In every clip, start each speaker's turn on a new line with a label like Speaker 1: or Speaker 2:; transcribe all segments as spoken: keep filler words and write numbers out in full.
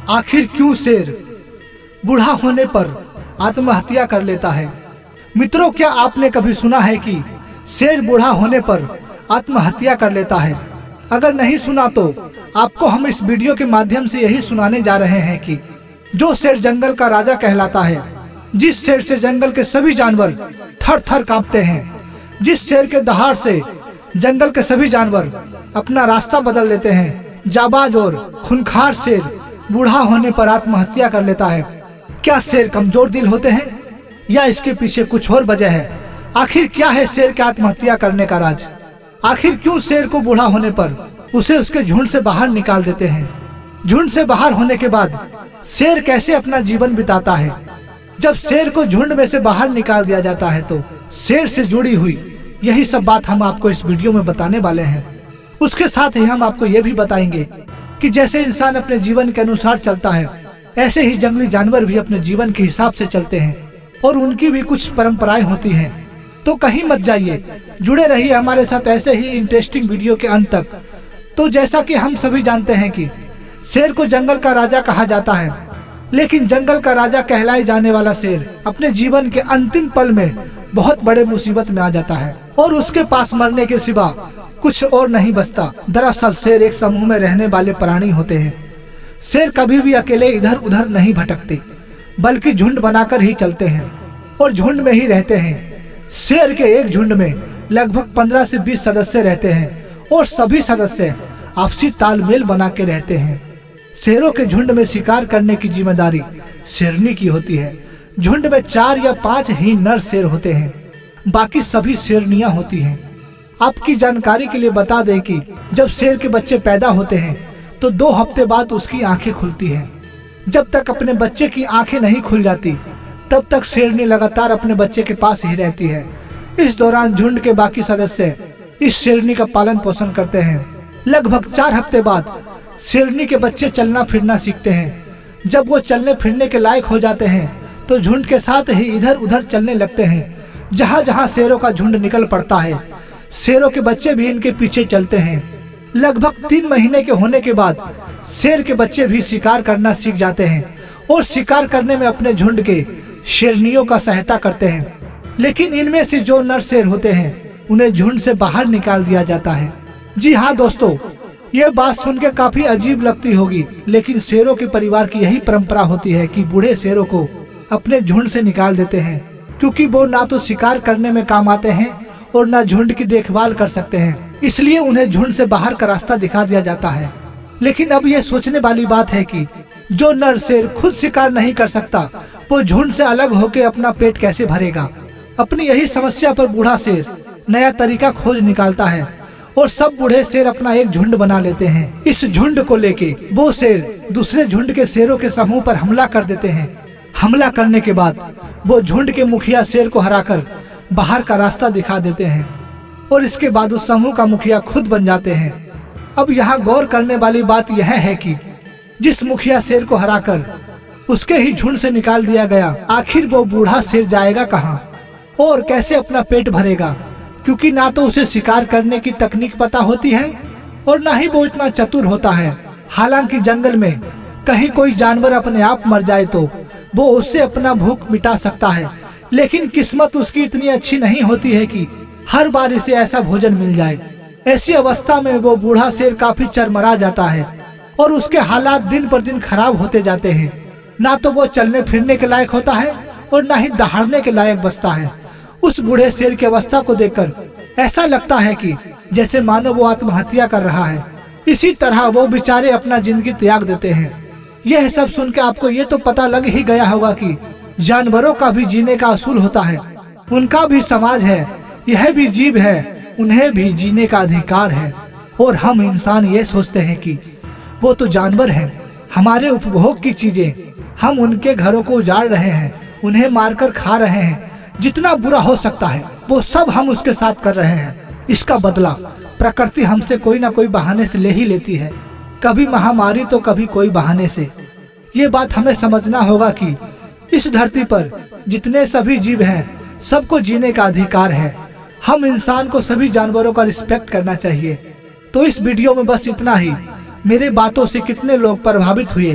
Speaker 1: आखिर क्यों शेर बूढ़ा होने पर आत्महत्या कर लेता है? मित्रों, क्या आपने कभी सुना है कि शेर बूढ़ा होने पर आत्महत्या कर लेता है? अगर नहीं सुना तो आपको हम इस वीडियो के माध्यम से यही सुनाने जा रहे हैं कि जो शेर जंगल का राजा कहलाता है, जिस शेर से जंगल के सभी जानवर थर थर कांपते हैं, जिस शेर के दहाड़ से जंगल के सभी जानवर अपना रास्ता बदल लेते हैं, जाबाज और खूंखार शेर बूढ़ा होने पर आत्महत्या कर लेता है। क्या शेर कमजोर दिल होते हैं या इसके पीछे कुछ और वजह है? आखिर क्या है शेर के आत्महत्या करने का राज? आखिर क्यों शेर को बूढ़ा होने पर उसे उसके झुंड से बाहर निकाल देते हैं? झुंड से बाहर होने के बाद शेर कैसे अपना जीवन बिताता है? जब शेर को झुंड में से बाहर निकाल दिया जाता है तो शेर से जुड़ी हुई यही सब बात हम आपको इस वीडियो में बताने वाले हैं। उसके साथ ही हम आपको ये भी बताएंगे कि जैसे इंसान अपने जीवन के अनुसार चलता है, ऐसे ही जंगली जानवर भी अपने जीवन के हिसाब से चलते हैं और उनकी भी कुछ परंपराएं होती हैं। तो कहीं मत जाइए, जुड़े रहिए हमारे साथ ऐसे ही इंटरेस्टिंग वीडियो के अंत तक। तो जैसा कि हम सभी जानते हैं कि शेर को जंगल का राजा कहा जाता है, लेकिन जंगल का राजा कहलाए जाने वाला शेर अपने जीवन के अंतिम पल में बहुत बड़े मुसीबत में आ जाता है और उसके पास मरने के सिवा कुछ और नहीं बचता। दरअसल शेर एक समूह में रहने वाले प्राणी होते हैं। शेर कभी भी अकेले इधर उधर नहीं भटकते, बल्कि झुंड बनाकर ही चलते हैं और झुंड में ही रहते हैं। शेर के एक झुंड में लगभग पंद्रह से बीस सदस्य रहते हैं और सभी सदस्य आपसी तालमेल बना के रहते हैं। शेरों के झुंड में शिकार करने की जिम्मेदारी शेरनी की होती है। झुंड में चार या पांच ही नर शेर होते हैं, बाकी सभी शेरनियां होती हैं। आपकी जानकारी के लिए बता दें कि जब शेर के बच्चे पैदा होते हैं तो दो हफ्ते बाद उसकी आंखें खुलती हैं। जब तक अपने बच्चे की आंखें नहीं खुल जाती तब तक शेरनी लगातार अपने बच्चे के पास ही रहती है। इस दौरान झुंड के बाकी सदस्य इस शेरनी का पालन पोषण करते हैं। लगभग चार हफ्ते बाद शेरनी के बच्चे चलना फिरना सीखते हैं। जब वो चलने फिरने के लायक हो जाते हैं तो झुंड के साथ ही इधर उधर चलने लगते हैं। जहाँ जहाँ शेरों का झुंड निकल पड़ता है, शेरों के बच्चे भी इनके पीछे चलते हैं। लगभग तीन महीने के होने के बाद शेर के बच्चे भी शिकार करना सीख जाते हैं और शिकार करने में अपने झुंड के शेरनियों का सहायता करते हैं। लेकिन इनमें से जो नर शेर होते हैं उन्हें झुंड से बाहर निकाल दिया जाता है। जी हाँ दोस्तों, ये बात सुन के काफी अजीब लगती होगी, लेकिन शेरों के परिवार की यही परंपरा होती है कि बूढ़े शेरों को अपने झुंड से निकाल देते हैं, क्योंकि वो ना तो शिकार करने में काम आते हैं और ना झुंड की देखभाल कर सकते हैं। इसलिए उन्हें झुंड से बाहर का रास्ता दिखा दिया जाता है। लेकिन अब ये सोचने वाली बात है कि जो नर शेर खुद शिकार नहीं कर सकता, वो झुंड से अलग होकर अपना पेट कैसे भरेगा? अपनी यही समस्या पर बूढ़ा शेर नया तरीका खोज निकालता है और सब बूढ़े शेर अपना एक झुंड बना लेते हैं। इस झुंड को लेके वो शेर दूसरे झुंड के शेरों के समूह पर हमला कर देते हैं। हमला करने के बाद वो झुंड के मुखिया शेर को हराकर बाहर का रास्ता दिखा देते हैं और इसके बाद उस समूह का मुखिया खुद बन जाते हैं। अब यहाँ गौर करने वाली बात यह है कि जिस मुखिया शेर को हराकर उसके ही झुंड से निकाल दिया गया, आखिर वो बूढ़ा शेर जाएगा कहाँ और कैसे अपना पेट भरेगा? क्योंकि ना तो उसे शिकार करने की तकनीक पता होती है और ना ही वो इतना चतुर होता है। हालांकि जंगल में कहीं कोई जानवर अपने आप मर जाए तो वो उससे अपना भूख मिटा सकता है, लेकिन किस्मत उसकी इतनी अच्छी नहीं होती है कि हर बार इसे ऐसा भोजन मिल जाए। ऐसी अवस्था में वो बूढ़ा शेर काफी चरमरा जाता है और उसके हालात दिन पर दिन खराब होते जाते हैं। ना तो वो चलने फिरने के लायक होता है और ना ही दहाड़ने के लायक बचता है। उस बूढ़े शेर की अवस्था को देखकर ऐसा लगता है कि जैसे मानो वो आत्महत्या कर रहा है। इसी तरह वो बेचारे अपना जिंदगी त्याग देते हैं। यह सब सुन के आपको ये तो पता लग ही गया होगा कि जानवरों का भी जीने का असूल होता है, उनका भी समाज है, यह भी जीव है, उन्हें भी जीने का अधिकार है। और हम इंसान ये सोचते हैं कि वो तो जानवर हैं, हमारे उपभोग की चीजें, हम उनके घरों को उजाड़ रहे हैं, उन्हें मारकर खा रहे हैं। जितना बुरा हो सकता है वो सब हम उसके साथ कर रहे हैं। इसका बदला प्रकृति हमसे कोई ना कोई बहाने से ले ही लेती है, कभी महामारी तो कभी कोई बहाने से। ये बात हमें समझना होगा कि इस धरती पर जितने सभी जीव हैं सबको जीने का अधिकार है। हम इंसान को सभी जानवरों का रिस्पेक्ट करना चाहिए। तो इस वीडियो में बस इतना ही। मेरे बातों से कितने लोग प्रभावित हुए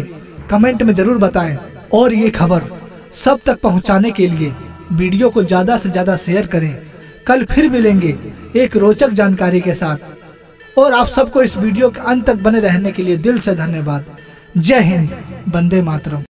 Speaker 1: कमेंट में जरूर बताएं और ये खबर सब तक पहुंचाने के लिए वीडियो को ज्यादा से ज्यादा शेयर करें। कल फिर मिलेंगे एक रोचक जानकारी के साथ और आप सबको इस वीडियो के अंत तक बने रहने के लिए दिल से धन्यवाद। जय हिंद, वंदे मातरम।